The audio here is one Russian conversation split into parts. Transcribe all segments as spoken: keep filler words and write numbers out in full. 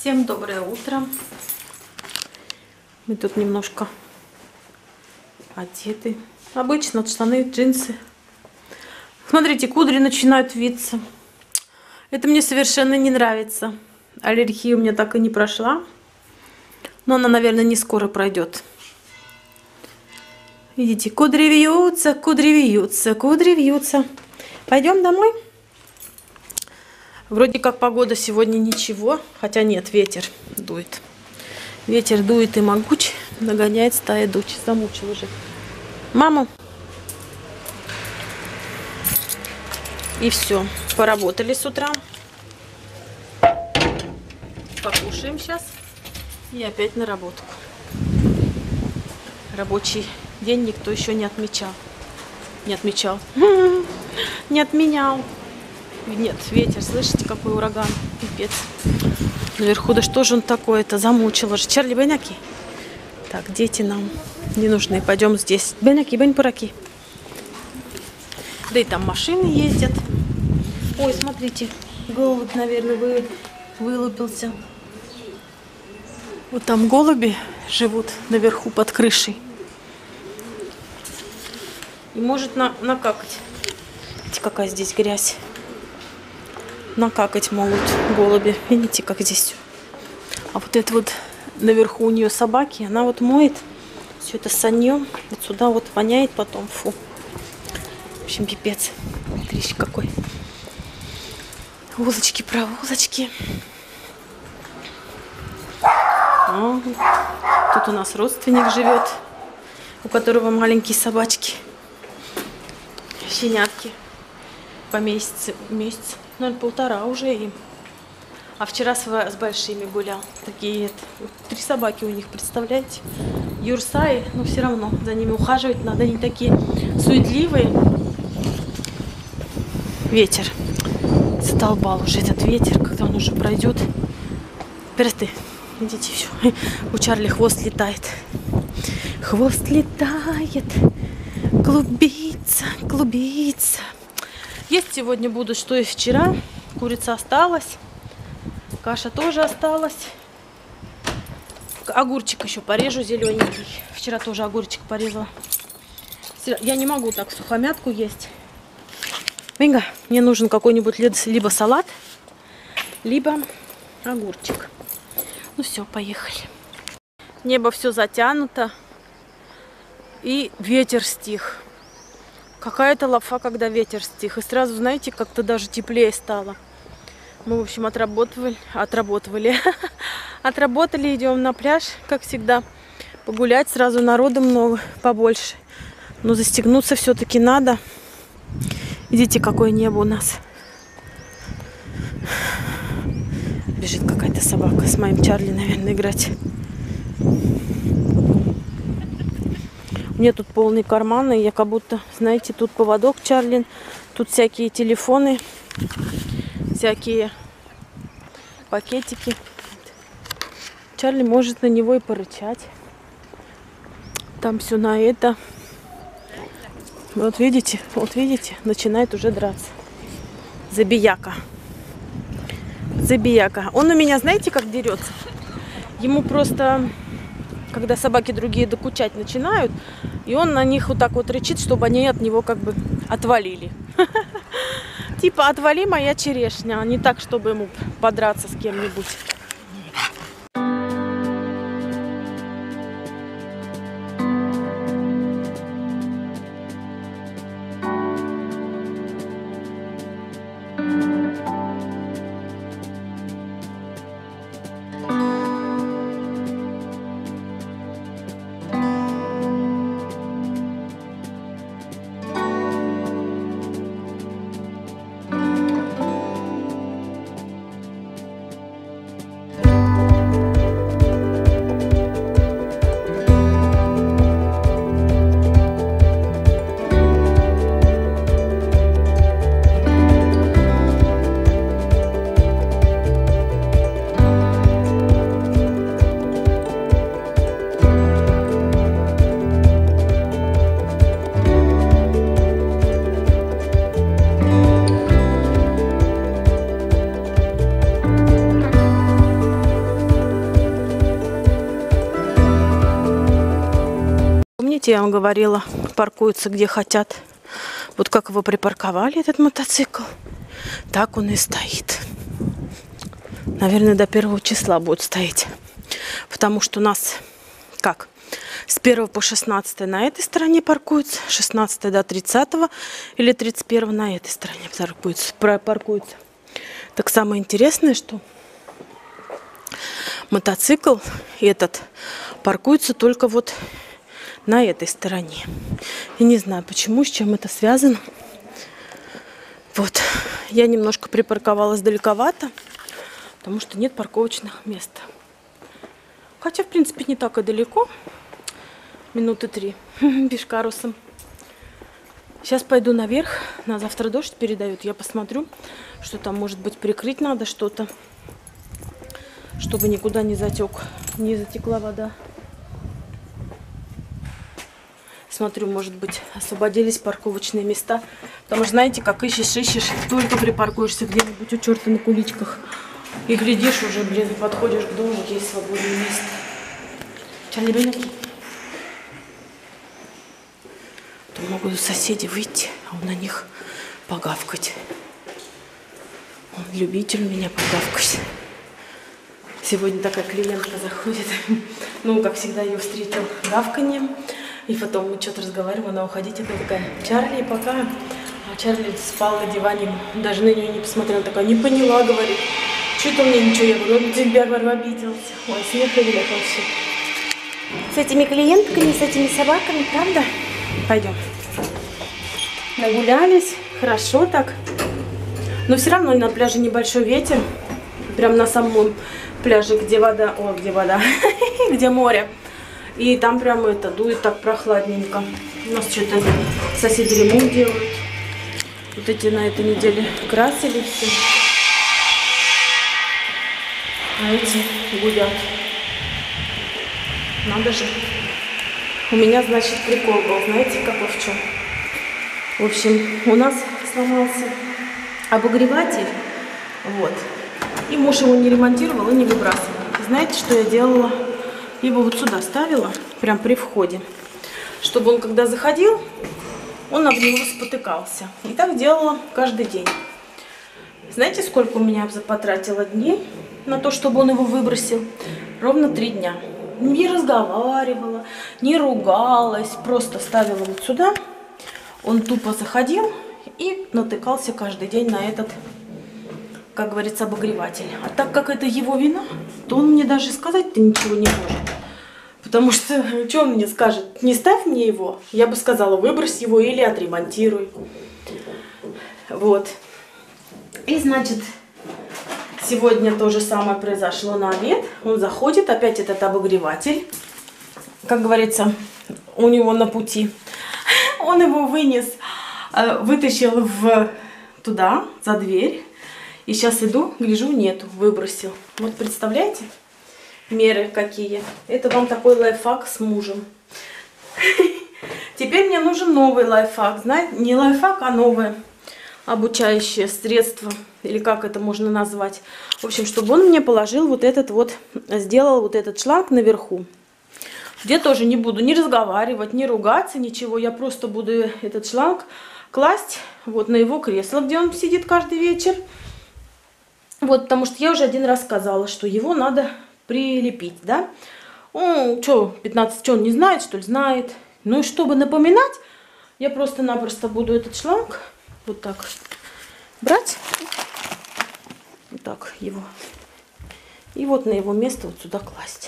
Всем доброе утро. Мы тут немножко одеты. Обычно штаны, джинсы. Смотрите, кудри начинают виться. Это мне совершенно не нравится. Аллергия у меня так и не прошла. Но она, наверное, не скоро пройдет. Видите, кудри вьются, кудри вьются, кудри вьются. Пойдем домой? Вроде как погода сегодня ничего, хотя нет, ветер дует. Ветер дует и могуч, нагоняет стая дочь. Замучил уже маму. И все, поработали с утра. Покушаем сейчас. И опять на работу. Рабочий день никто еще не отмечал. Не отмечал. Не отменял. Нет, ветер, слышите, какой ураган. Пипец. Наверху, да что же он такой? Это замучил уже. Чарли, беняки. Так, дети нам не нужны. Пойдем здесь. Беняки, бень пураки. Да и там машины ездят. Ой, смотрите. Голубь, наверное, вы, вылупился. Вот там голуби живут наверху под крышей. И может на, накакать. Видите, какая здесь грязь. Накакать могут голуби. Видите, как здесь все. А вот это вот наверху у нее собаки. Она вот моет все это саньем. Вот сюда вот воняет потом. Фу. В общем, пипец. Смотрите, какой. Улочки, проволочки. О, тут у нас родственник живет, у которого маленькие собачки. Щенятки. По месяцу. Месяц. Наверное, полтора уже им. А вчера с, с большими гулял. Такие вот, три собаки у них, представляете? Юрсаи, но все равно за ними ухаживать надо. Они такие суетливые. Ветер. Задолбал уже этот ветер, когда он уже пройдет. Пересты. Видите, все. У Чарли хвост летает. Хвост летает. Клубится, клубится. Есть сегодня будут, что и вчера. Курица осталась. Каша тоже осталась. Огурчик еще порежу зелененький. Вчера тоже огурчик порезала. Я не могу так сухомятку есть. Венга, мне нужен какой-нибудь либо салат, либо огурчик. Ну все, поехали. Небо все затянуто. И ветер стих. Какая-то лафа, когда ветер стих. И сразу, знаете, как-то даже теплее стало. Мы, в общем, отработали. Отработали. Отработали, идем на пляж, как всегда. Погулять, сразу народу много, побольше. Но застегнуться все-таки надо. Видите, какое небо у нас. Бежит какая-то собака с моим Чарли, наверное, играть. У меня тут полные карманы, я как будто, знаете, тут поводок Чарлин, тут всякие телефоны, всякие пакетики. Чарли может на него и порычать. Там все на это. Вот видите, вот видите, начинает уже драться. Забияка. Забияка. Он у меня, знаете, как дерется? Ему просто... Когда собаки другие докучать начинают, и он на них вот так вот рычит, чтобы они от него как бы отвалили. Типа, отвали, моя черешня, а не так, чтобы ему подраться с кем-нибудь. Помните, я вам говорила, паркуются где хотят. Вот как его припарковали, этот мотоцикл, так он и стоит. Наверное, до первого числа будет стоять. Потому что у нас, как, с первого по шестнадцатое на этой стороне паркуются, шестнадцатое до тридцатого или тридцать первого на этой стороне паркуются. паркуются. Так самое интересное, что мотоцикл этот паркуется только вот на этой стороне. Я не знаю, почему, с чем это связано. Вот. Я немножко припарковалась далековато, потому что нет парковочных мест. Хотя, в принципе, не так и далеко. Минуты три пешкарусом. Сейчас пойду наверх. На завтра дождь передают. Я посмотрю, что там, может быть, прикрыть надо что-то, чтобы никуда не затек, не затекла вода. Смотрю, может быть, освободились парковочные места. Потому что, знаете, как ищешь, ищешь, только припаркуешься где-нибудь у черта на куличках. И глядишь уже, блин, подходишь к дому, есть свободное место. Чарли, ребенок. То могут соседи выйти, а он на них погавкать. Он любитель меня погавкать. Сегодня такая клиентка заходит. Ну, как всегда, ее встретил гавканьем. И потом мы что-то разговариваем, она уходить, это такая, Чарли, пока. А Чарли спал на диване, даже на нее не посмотрела, такая, не поняла, говорит, что-то мне ничего, я говорю, он тебя, говорю, обиделся. Ой, смех и грех вообще. С этими клиентками, с этими собаками, правда? Пойдем. Нагулялись, хорошо так. Но все равно на пляже небольшой ветер, прям на самом пляже, где вода, о, где вода, где море. И там прямо это дует так прохладненько. У нас что-то соседи ремонт делают. Вот эти на этой неделе красили все. А эти гулят. Надо же. У меня, значит, прикол был. Знаете, какой в чем? В общем, у нас сломался обогреватель. Вот. И муж его не ремонтировал и не выбрасывал. Знаете, что я делала? Его вот сюда ставила, прям при входе, чтобы он, когда заходил, он об него спотыкался. И так делала каждый день. Знаете, сколько у меня потратила дней на то, чтобы он его выбросил? Ровно три дня. Не разговаривала, не ругалась, просто ставила вот сюда. Он тупо заходил и натыкался каждый день на этот, как говорится, обогреватель. А так как это его вина, то он мне даже сказать-то ничего не может. Потому что, что он мне скажет? Не ставь мне его. Я бы сказала, выбрось его или отремонтируй. Вот. И, значит, сегодня то же самое произошло на обед. Он заходит, опять этот обогреватель. Как говорится, у него на пути. Он его вынес, вытащил в, туда, за дверь. И сейчас иду, гляжу, нету, выбросил. Вот представляете, меры какие. Это вам такой лайфхак с мужем. Теперь мне нужен новый лайфхак. Знаете, не лайфхак, а новое обучающее средство. Или как это можно назвать. В общем, чтобы он мне положил вот этот вот, сделал вот этот шланг наверху. Где тоже не буду ни разговаривать, ни ругаться, ничего. Я просто буду этот шланг класть вот на его кресло, где он сидит каждый вечер. Вот, потому что я уже один раз сказала, что его надо прилепить, да. Ну, что, пятнадцать, что он не знает, что ли? Знает. Ну и чтобы напоминать, я просто-напросто буду этот шланг вот так брать. Вот так его. И вот на его место вот сюда класть.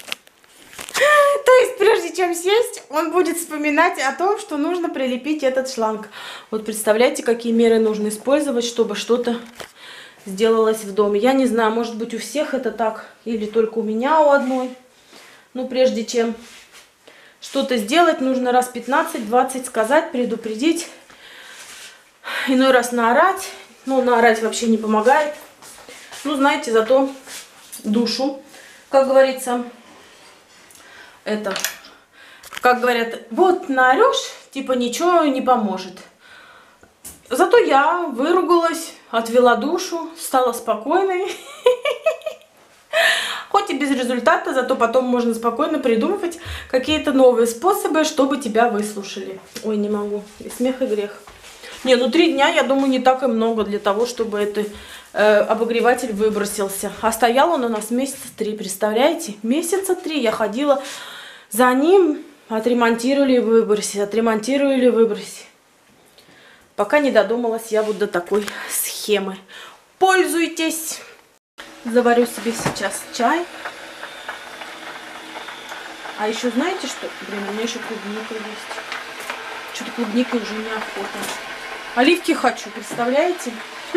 То есть, прежде чем сесть, он будет вспоминать о том, что нужно прилепить этот шланг. Вот представляете, какие меры нужно использовать, чтобы что-то сделалось в доме. Я не знаю, может быть, у всех это так, или только у меня у одной. Но прежде чем что-то сделать, нужно раз пятнадцать-двадцать сказать, предупредить. Иной раз наорать. Ну, наорать вообще не помогает. Ну, знаете, зато душу, как говорится, это, как говорят, вот наорешь, типа ничего не поможет. Зато я выругалась, отвела душу, стала спокойной. Хоть и без без результата, зато потом можно спокойно придумывать какие-то новые способы, чтобы тебя выслушали. Ой, не могу. И смех, и грех. Не, ну три дня, я думаю, не так и много для того, чтобы этот э, обогреватель выбросился. А стоял он у нас месяца три, представляете? Месяца три я ходила за ним, отремонтировали и выбросили, отремонтировали и выбросили. Пока не додумалась я вот до такой схемы. Пользуйтесь! Заварю себе сейчас чай. А еще знаете что? Блин, у меня еще клубника есть. Что-то клубника уже неохота. Оливки хочу, представляете?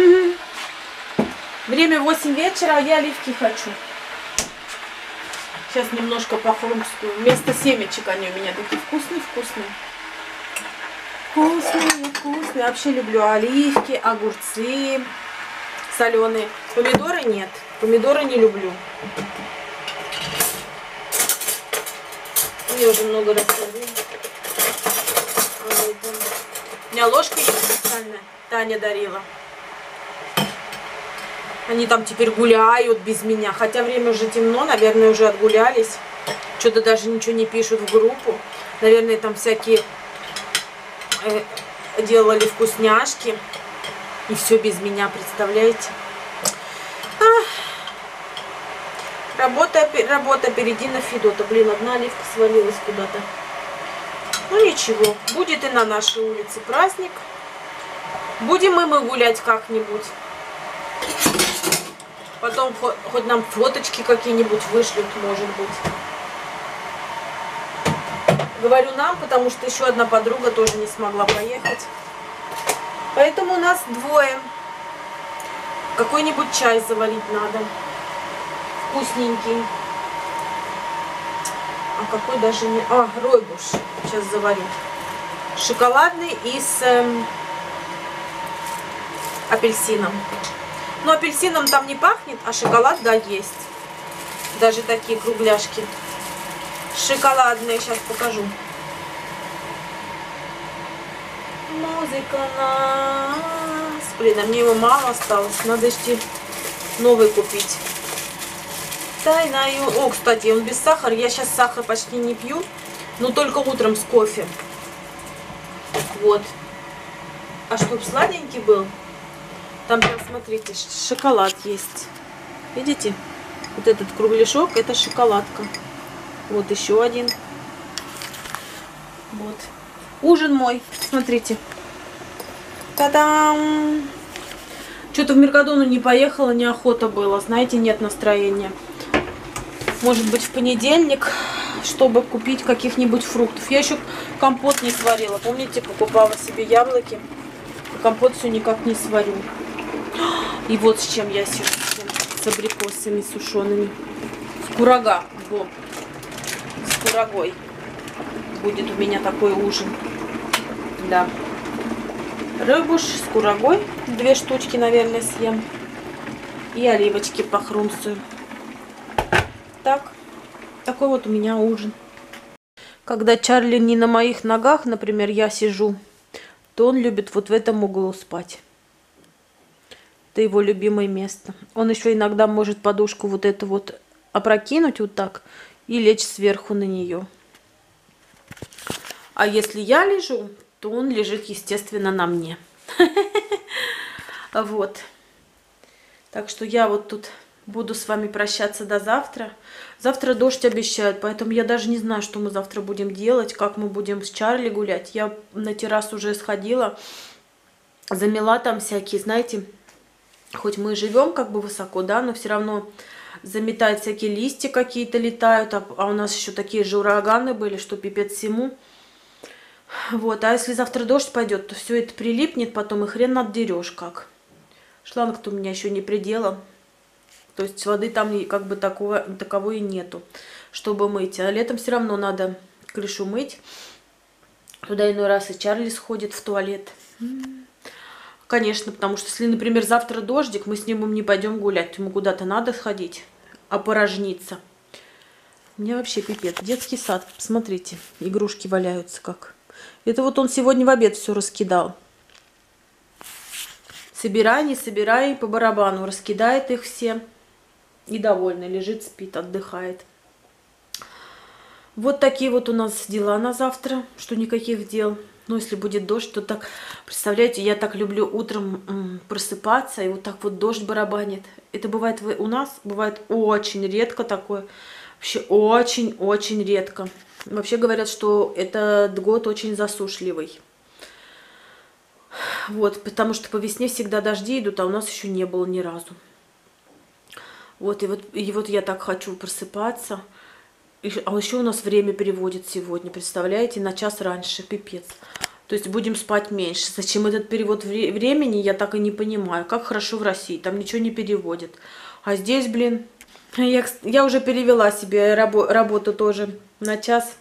Время восемь вечера, а я оливки хочу. Сейчас немножко похрумскую. Вместо семечек они у меня такие вкусные-вкусные. Вкусные, вкусные. Вообще люблю оливки, огурцы соленые. Помидоры нет. Помидоры не люблю. Я уже много раз говорила. У меня ложка есть специальная. Таня дарила. Они там теперь гуляют без меня. Хотя время уже темно, наверное, уже отгулялись. Что-то даже ничего не пишут в группу. Наверное, там всякие э, делали вкусняшки. И все без меня, представляете? Ах. Работа, работа впереди на Федота. Блин, одна оливка свалилась куда-то. Ну ничего, будет и на нашей улице праздник. Будем и мы гулять как-нибудь. Потом хоть, хоть нам фоточки какие-нибудь вышлют, может быть. Говорю нам, потому что еще одна подруга тоже не смогла поехать. Поэтому у нас двое. Какой-нибудь чай заварить надо. Вкусненький. А какой даже не... А, ройбуш. Сейчас заварю. Шоколадный и с эм, апельсином. Но апельсином там не пахнет, а шоколад, да, есть. Даже такие кругляшки. Шоколадные. Сейчас покажу. Музыка нас. Блин, а мне его мало осталось. Надо идти новый купить. Тайнаю. О, кстати, он без сахара. Я сейчас сахар почти не пью. Но только утром с кофе. Вот. А чтоб сладенький был, там, прям, смотрите, шоколад есть. Видите? Вот этот кругляшок, это шоколадка. Вот еще один. Вот. Ужин мой. Смотрите. Та-дам! Что-то в Меркадону не поехала, неохота было. Знаете, нет настроения. Может быть, в понедельник, чтобы купить каких-нибудь фруктов. Я еще компот не сварила. Помните, покупала себе яблоки. Компот все никак не сварю. И вот с чем я сижу. С абрикосами сушеными. С курага. Во. С курагой. Будет у меня такой ужин. Да. Рыбуш с курагой. Две штучки, наверное, съем. И оливочки похрумсую. Так. Такой вот у меня ужин. Когда Чарли не на моих ногах, например, я сижу, то он любит вот в этом углу спать. Это его любимое место. Он еще иногда может подушку вот эту вот опрокинуть вот так и лечь сверху на нее. А если я лежу, то он лежит, естественно, на мне. Вот. Так что я вот тут буду с вами прощаться до завтра. Завтра дождь обещают, поэтому я даже не знаю, что мы завтра будем делать, как мы будем с Чарли гулять. Я на террасу уже сходила, замела там всякие, знаете, хоть мы живем как бы высоко, да, но все равно заметает всякие листья какие-то летают, а, а у нас еще такие же ураганы были, что пипец всему. Вот, а если завтра дождь пойдет, то все это прилипнет потом, и хрен отдерешь как. Шланг-то у меня еще не предела. То есть воды там как бы такого, таковой и нету, чтобы мыть. А летом все равно надо крышу мыть. Туда иной раз и Чарли сходит в туалет. Конечно, потому что если, например, завтра дождик, мы с ним не пойдем гулять. Ему куда-то надо сходить, опорожниться. У меня вообще пипец. Детский сад, посмотрите, игрушки валяются как. Это вот он сегодня в обед все раскидал. Собирай, не собирай, по барабану. Раскидает их все. и довольный, лежит, спит, отдыхает. Вот такие вот у нас дела на завтра, что никаких дел. Но если будет дождь, то так, представляете, я так люблю утром просыпаться, и вот так вот дождь барабанит. Это бывает у нас, бывает очень редко такое. Вообще очень-очень редко. Вообще говорят, что этот год очень засушливый. Вот, потому что по весне всегда дожди идут, а у нас еще не было ни разу. Вот, и вот, и вот я так хочу просыпаться. А еще у нас время переводит сегодня, представляете, на час раньше, пипец. То есть будем спать меньше. Зачем этот перевод времени, я так и не понимаю. Как хорошо в России, там ничего не переводит. А здесь, блин, я, я уже перевела себе рабо, работу тоже на час.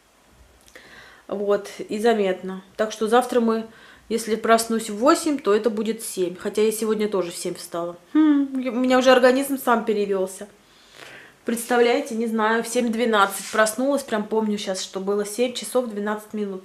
Вот, и заметно. Так что завтра мы, если проснусь в восемь, то это будет семь. Хотя я сегодня тоже в семь встала. Хм, у меня уже организм сам перевелся. Представляете, не знаю, в семь двенадцать проснулась, прям помню сейчас, что было семь часов двенадцать минут.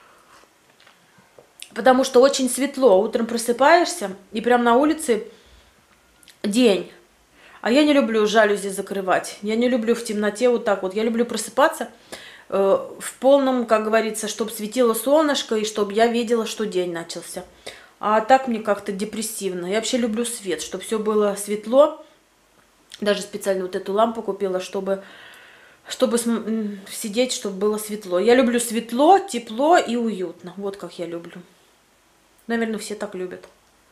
Потому что очень светло, утром просыпаешься, и прям на улице день. А я не люблю жалюзи закрывать, я не люблю в темноте вот так вот. Я люблю просыпаться э, в полном, как говорится, чтобы светило солнышко, и чтобы я видела, что день начался. А так мне как-то депрессивно. Я вообще люблю свет, чтобы все было светло. Даже специально вот эту лампу купила, чтобы, чтобы сидеть, чтобы было светло. Я люблю светло, тепло и уютно. Вот как я люблю. Наверное, все так любят.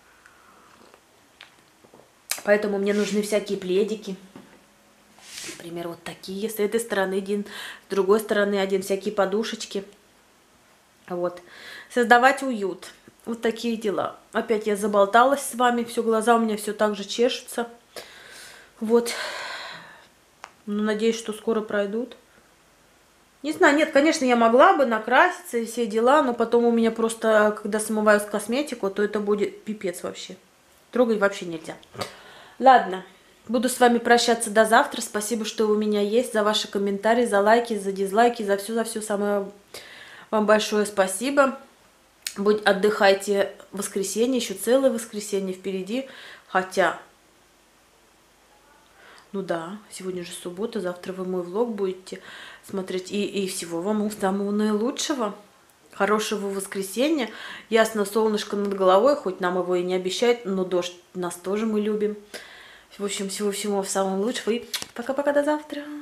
Поэтому мне нужны всякие пледики. Например, вот такие. С этой стороны один, с другой стороны один. Всякие подушечки. Вот. Создавать уют. Вот такие дела. Опять я заболталась с вами. Все, глаза у меня все так же чешутся. Вот. Ну, надеюсь, что скоро пройдут. Не знаю, нет, конечно, я могла бы накраситься и все дела, но потом у меня просто, когда смываю косметику, то это будет пипец вообще. Трогать вообще нельзя. Ладно, буду с вами прощаться до завтра. Спасибо, что у меня есть, за ваши комментарии, за лайки, за дизлайки, за все, за все. Самое вам большое спасибо. Будь, отдыхайте в воскресенье, еще целое воскресенье впереди. Хотя... Ну да, сегодня же суббота, завтра вы мой влог будете смотреть. И, и всего вам самого наилучшего. Хорошего воскресенья. Ясно, солнышко над головой, хоть нам его и не обещают, но дождь нас тоже мы любим. В общем, всего-всего самого лучшего. И пока-пока, до завтра.